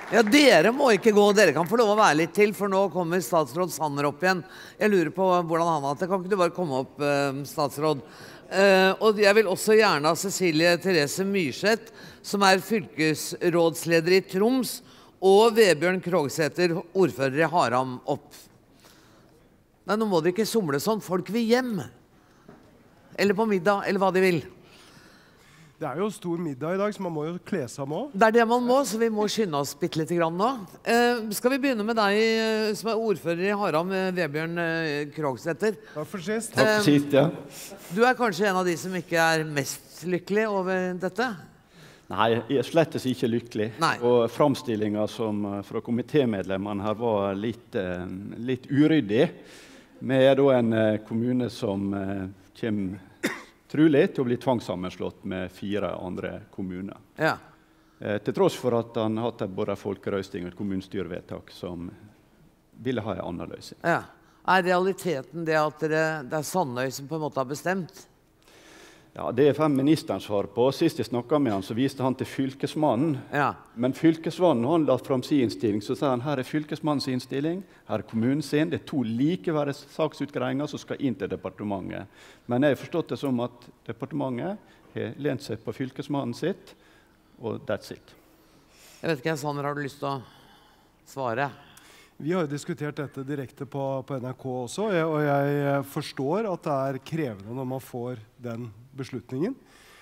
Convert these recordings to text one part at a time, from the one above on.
Ja, dere må ikke gå, dere kan få lov å være litt til, for nå kommer statsråd Sanner opp igjen. Jeg lurer på hvordan han har det. Kan ikke du bare komme opp, statsråd? Og jeg vil også gjerne ha Cecilie Therese Myrseth, som fylkesrådsleder i Troms, og Vebjørn Krogsæter, ordfører i Haram, opp. Nei, nå må dere ikke somle sånn, folk vil hjem. Eller på middag, eller hva de vil. Det jo stor middag i dag, så man må jo kle seg med. Det det man må, så vi må skynde oss bitte litt grann nå. Skal vi begynne med deg, som ordfører i Haram, Vebjørn Krogsæter? Takk for sist. Takk for sist, ja. Du kanskje en av de som ikke mest lykkelig over dette? Nei, jeg slettes ikke lykkelig. Nei. Og framstillingen som fra komitémedlemmene her var litt uryddig. Vi da en kommune som kommer trolig til å bli tvangssammenslått med 4 andre kommuner. Ja. Til tross for at han har hatt både folkerøsting og et kommunestyrevedtak som ville ha en annen løsning. Ja. Realiteten det at det Sandøy som på en måte har bestemt? Ja, det ministeren svar på. Sist jeg snakket med han, så viste han til fylkesmannen. Ja. Men fylkesmannen, han la fram sin innstilling, så sa han, her fylkesmannens innstilling, her kommunen sin, det 2 likeverdige saksutgreinger som skal inn til departementet. Men jeg har forstått det som at departementet har lent seg på fylkesmannen sitt, og that's it. Jeg vet ikke, Sanner, har du lyst til å svare? Vi har jo diskutert dette direkte på NRK også, og jeg forstår at det krevende når man får den beslutningen.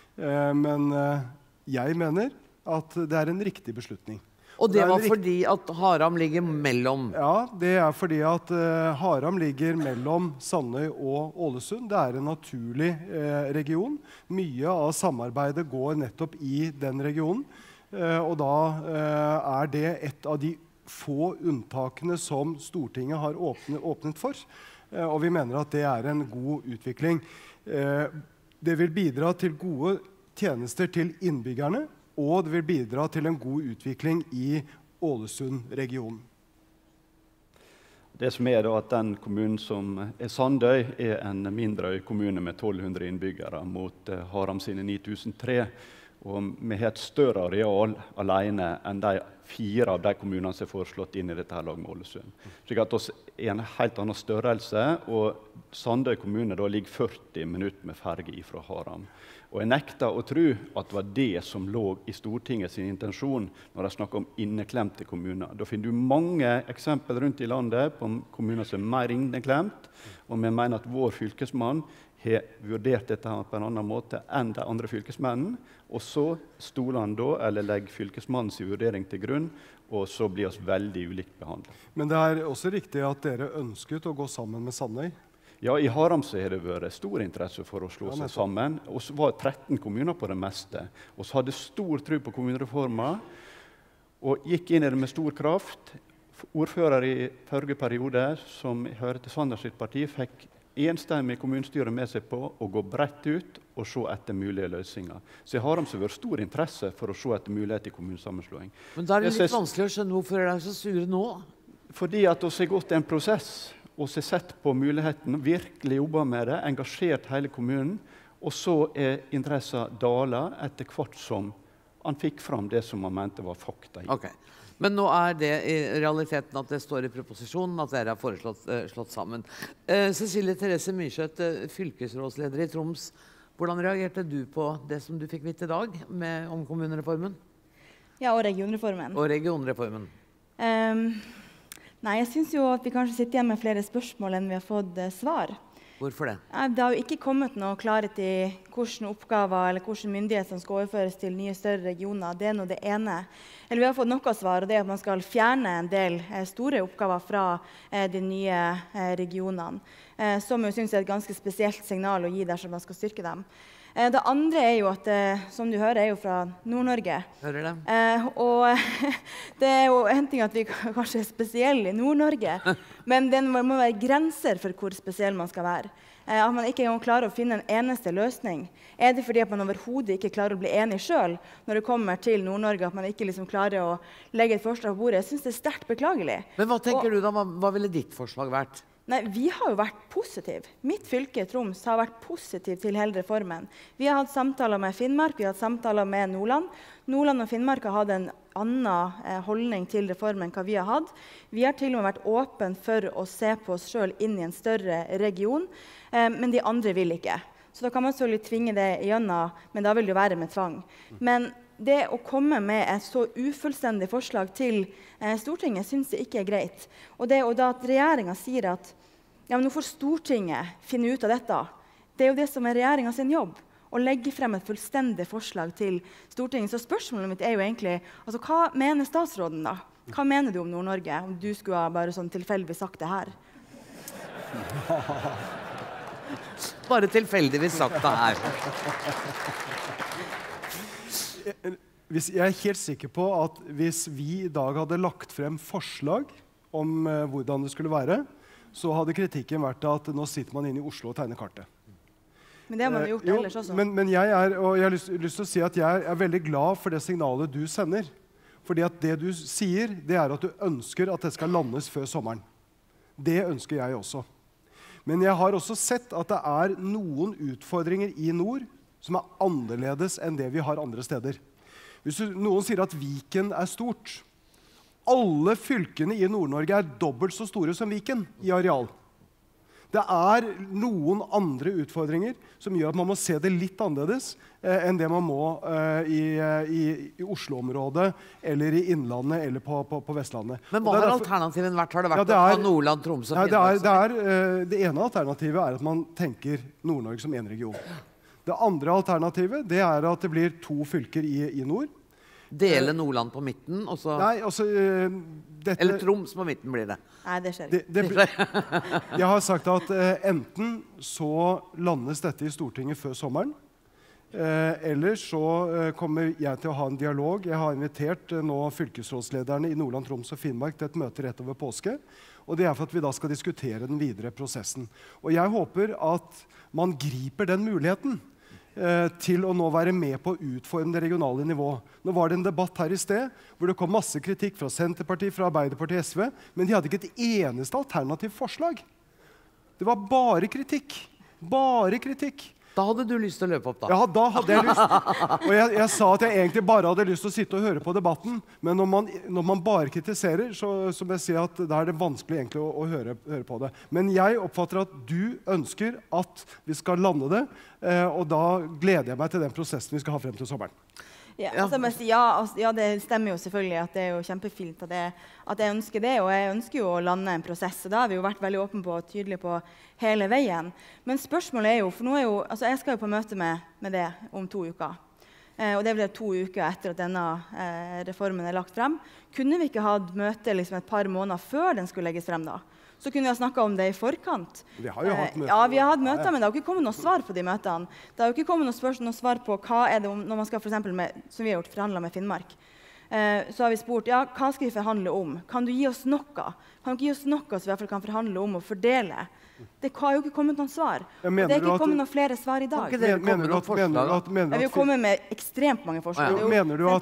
Men jeg mener at det en riktig beslutning. Og det var fordi at Haram ligger mellom? Ja, det fordi at Haram ligger mellom Sandøy og Ålesund. Det en naturlig region. Mye av samarbeidet går nettopp i den regionen. Og da det et av de få unntakene som Stortinget har åpnet for. Og vi mener at det en god utvikling. Det vil bidra til gode tjenester til innbyggerne, og det vil bidra til en god utvikling i Ålesund-regionen. Det som da at den kommunen som Sandøy, en mindre kommune med 1200 innbyggere mot Haram sine 9003. Og vi har et større areal alene enn de 4 av de kommunene som foreslått inn i dette her lag med Ålesund. Slik at vi en helt annen størrelse, og Sandøy kommune da ligger 40 minutter med ferge fra Haram. Og jeg nekter å tro at det var det som lå i Stortingets intensjon når de snakker om inneklemte kommuner. Da finner du mange eksempler rundt i landet på kommuner som mer inneklemt, og vi mener at vår fylkesmann har vurdert dette på en annen måte enn de andre fylkesmennene, og så stoler han da, eller legger fylkesmannens vurdering til grunn, og så blir oss veldig ulikt behandlet. Men det også riktig at dere ønsket å gå sammen med Sandøy? Ja, i Haram så har det vært stor interesse for å slå seg sammen, og så var 13 kommuner på det meste, og så hadde stor tro på kommunereformen, og gikk inn i det med stor kraft. Ordfører i forrige periode, som hører til Sanders sitt parti, fikk enstemmig kommunestyret med seg på å gå bredt ut og se etter mulige løsninger. Så i Haram så har det vært stor interesse for å se etter mulighet i kommunesammenslåing. Men da det litt vanskelig å skjønne hvorfor dere så sure nå? Fordi at vi har gått en prosess, og har sett på muligheten, virkelig jobbet med det, engasjert hele kommunen, og så interessen dalet etter hvert som han fikk fram det som han mente var fakta i. Ok. Men nå det i realiteten at det står i proposisjonen at dere har slått sammen. Cecilie Therese Myrseth, fylkesrådsleder i Troms. Hvordan reagerte du på det som du fikk vite i dag om kommunereformen? Ja, og regionreformen. Og regionreformen. Nei, jeg synes jo at vi kanskje sitter igjen med flere spørsmål enn vi har fått svar. Hvorfor det? Det har jo ikke kommet noe klarhet i hvilke oppgaver eller hvilke myndigheter som skal overføres til nye større regioner. Det nå det ene. Eller vi har fått noe svar, og det at man skal fjerne en del store oppgaver fra de nye regionene. Som jeg synes et ganske spesielt signal å gi dersom man skal styrke dem. Det andre jo at, som du hører, jo fra Nord-Norge. Hører det? Og det jo en ting at vi kanskje spesielle i Nord-Norge, men det må være grenser for hvor spesiell man skal være. At man ikke klarer å finne en eneste løsning. Det fordi at man overhodet ikke klarer å bli enig selv når det kommer til Nord-Norge, at man ikke liksom klarer å legge et forslag på bordet? Jeg synes det sterkt beklagelig. Men hva tenker du da? Hva ville ditt forslag vært? Nei, vi har jo vært positive. Mitt fylke, Troms, har vært positiv til hele reformen. Vi har hatt samtaler med Finnmark, vi har hatt samtaler med Nordland. Nordland og Finnmark har hatt en annen holdning til reformen enn hva vi har hatt. Vi har til og med vært åpne for å se på oss selv inn i en større region, men de andre vil ikke. Så da kan man selvfølgelig tvinge det igjennom, men da vil det jo være med tvang. Men det å komme med et så ufullstendig forslag til Stortinget synes jeg ikke er greit. Og det da at regjeringen sier at ja, men nå får Stortinget finne ut av dette, det er jo det som er regjeringen sin jobb, å legge frem et fullstendig forslag til Stortinget. Så spørsmålet mitt er jo egentlig, altså, hva mener statsråden da? Hva mener du om Nord-Norge, om du skulle ha bare sånn tilfeldigvis sagt det her? Bare tilfeldigvis sagt det her. Jeg er helt sikker på at hvis vi i dag hadde lagt frem forslag om hvordan det skulle være, så hadde kritikken vært at nå sitter man inne i Oslo og tegner kartet. Men det har man jo gjort ellers også. Men jeg har lyst til å si at jeg er veldig glad for det signalet du sender. Fordi at det du sier, det er at du ønsker at det skal landes før sommeren. Det ønsker jeg også. Men jeg har også sett at det er noen utfordringer i nord som er annerledes enn det vi har andre steder. Hvis noen sier at Viken er stort, alle fylkene i Nord-Norge er dobbelt så store som Viken i areal. Det er noen andre utfordringer som gjør at man må se det litt annerledes enn det man må i Oslo-området, eller i Innlandet, eller på Vestlandet. Men hva har alternativen vært? Har det vært å Nordland, Troms og Finnmark? Det ene alternativet er at man tenker Nord-Norge som en region. Det andre alternativet det er at det blir 2 fylker i nord. Dele Nordland på midten, og så... Nei, altså... Eller Troms på midten blir det. Nei, det skjer ikke. Jeg har sagt at enten så landes dette i Stortinget før sommeren, eller så kommer jeg til å ha en dialog. Jeg har invitert nå fylkesrådslederne i Nordland, Troms og Finnmark til et møte rett over påske, og det er for at vi da skal diskutere den videre prosessen. Og jeg håper at man griper den muligheten til å nå være med på å utforme det regionale nivået. Nå var det en debatt her i sted, hvor det kom masse kritikk fra Senterpartiet, fra Arbeiderpartiet, SV, men de hadde ikke et eneste alternativt forslag. Det var bare kritikk. Bare kritikk. Da hadde du lyst til å løpe opp da. Ja, da hadde jeg lyst. Og jeg sa at jeg egentlig bare hadde lyst til å sitte og høre på debatten, men når man bare kritiserer, så må jeg si at da er det vanskelig egentlig å høre på det. Men jeg oppfatter at du ønsker at vi skal lande det, og da gleder jeg meg til den prosessen vi skal ha frem til sommeren. Ja, ja, det stemmer jo selvfølgelig at det er jo kjempefint at jeg ønsker det, og jeg ønsker jo å lande en prosess, og da har vi jo vært veldig åpne på og tydelige på hele veien. Men spørsmålet er jo, for nå er jo, altså jeg skal jo på møte med det om 2 uker, og det blir 2 uker etter at denne reformen er lagt frem. Kunne vi ikke hatt møte liksom et par måneder før den skulle legges frem da? Så kunne vi ha snakket om det i forkant. Vi har jo hatt møter. Ja, vi har hatt møter, men det har ikke kommet noe svar på de møtene. Det har jo ikke kommet noe svar på hva er det når man skal for eksempel som vi har gjort, forhandle med Finnmark. Så har vi spurt, ja, hva skal vi forhandle om? Kan du gi oss noe? Kan du gi oss noe så vi i hvert fall kan forhandle om og fordele? Det har jo ikke kommet noen svar. Og det er ikke kommet noen flere svar i dag. Mener vi har kommet med ekstremt mange forslag. Mener du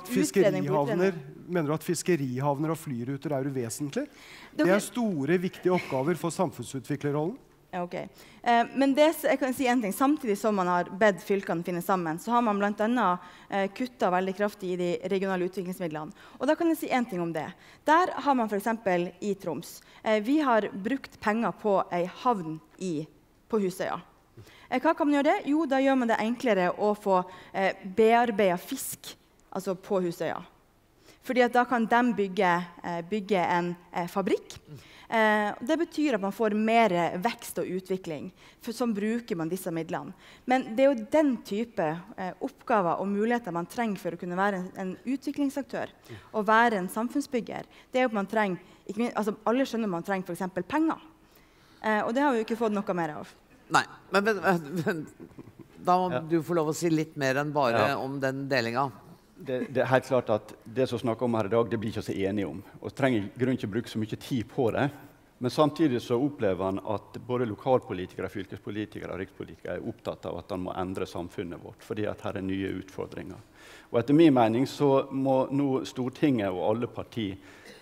at fiskerihavner og flyruter er uvesentlig? Det er store, viktige oppgaver for samfunnsutviklerrollen. Ok. Men jeg kan si en ting. Samtidig som man har bedt fylkene finne sammen, så har man blant annet kuttet veldig kraftig i de regionale utviklingsmidlene. Og da kan jeg si en ting om det. Der har man for eksempel i Troms. Vi har brukt penger på en havn på Husøya. Hva kan man gjøre det? Jo, da gjør man det enklere å få bearbeidet fisk altså på Husøya. Fordi at da kan de bygge en fabrikk. Det betyr at man får mer vekst og utvikling, for sånn bruker man disse midlene. Men det er jo den type oppgaver og muligheter man trenger for å kunne være en utviklingsaktør og være en samfunnsbygger. Det er jo at man trenger, altså alle skjønner man trenger for eksempel penger. Og det har vi jo ikke fått noe mer av. Nei, men da må du få lov å si litt mer enn bare om den delingen. Det er helt klart at det som snakker om her i dag, det blir ikke så enige om. Og trenger grunn til å bruke så mye tid på det. Men samtidig så opplever han at både lokalpolitikere, fylkespolitikere og rikspolitikere er opptatt av at han må endre samfunnet vårt, fordi at her er nye utfordringer. Og etter min mening så må nå Stortinget og alle partier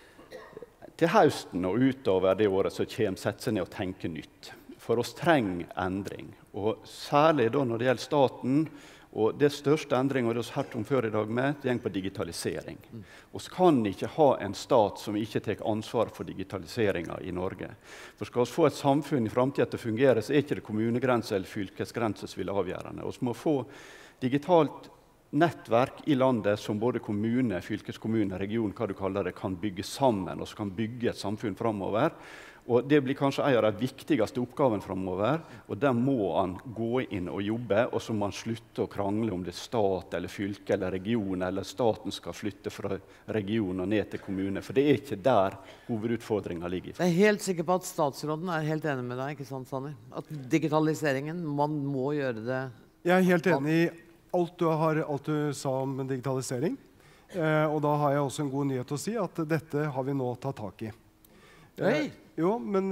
til høsten og utover det året så kommer sette seg ned og tenke nytt. For oss trenger endring. Og særlig da når det gjelder staten Og det største endringen, det vi har hørt om før i dag, det går på digitalisering. Vi kan ikke ha en stat som ikke tar ansvar for digitaliseringen i Norge. For skal vi få et samfunn i fremtiden til å fungere, så ikke det kommunegrenser eller fylkesgrenser som vil avgjørende. Vi må få digitalt nettverk i landet som både kommune, fylkeskommune, region, hva du kaller det, kan bygge sammen, og som kan bygge et samfunn fremover. Og det blir kanskje en av de viktigste oppgavene fremover, og der må han gå inn og jobbe, og så må han slutte å krangle om det er stat eller fylke eller region, eller staten skal flytte fra region og ned til kommune, for det er ikke der hovedutfordringen ligger. Jeg er helt sikker på at statsråden er helt enig med deg, ikke sant, Sanner? At digitaliseringen, man må gjøre det. Jeg er helt enig i alt du sa om digitalisering, og da har jeg også en god nyhet å si, at dette har vi nå tatt tak i. Jo, men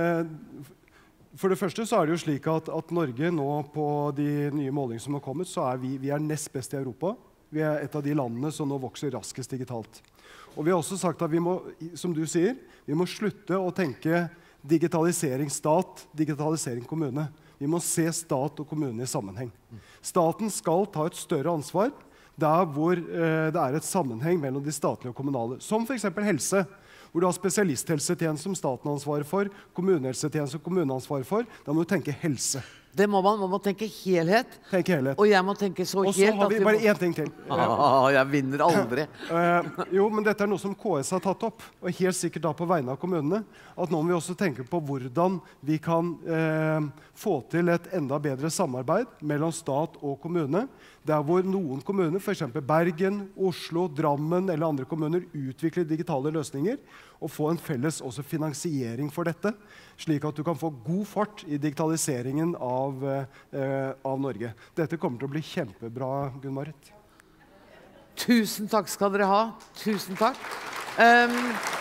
for det første så er det jo slik at Norge nå på de nye målingene som har kommet, så er vi er nest best i Europa. Vi er et av de landene som nå vokser raskest digitalt. Og vi har også sagt at vi må, som du sier, vi må slutte å tenke digitalisering stat, digitalisering kommune. Vi må se stat og kommune i sammenheng. Staten skal ta et større ansvar der hvor det er et sammenheng mellom de statlige og kommunale, som for eksempel helse, hvor du har spesialisthelsetjeneste som staten har ansvar for, kommunehelsetjeneste som kommunen har ansvar for. Da må du tenke helse. Det må man må tenke helhet. Tenke helhet. Og jeg må tenke så helt. Og så har vi bare én ting til. Jeg vinner aldri. Jo, men dette er noe som KS har tatt opp, og helt sikkert da på vegne av kommunene, at nå må vi også tenke på hvordan vi kan få til et enda bedre samarbeid mellom stat og kommune, der hvor noen kommuner, for eksempel Bergen, Oslo, Drammen eller andre kommuner, utvikler digitale løsninger, og få en felles også finansiering for dette, slik at du kan få god fart i digitaliseringen av Norge. Dette kommer til å bli kjempebra, Gunn-Marit. Tusen takk skal dere ha. Tusen takk.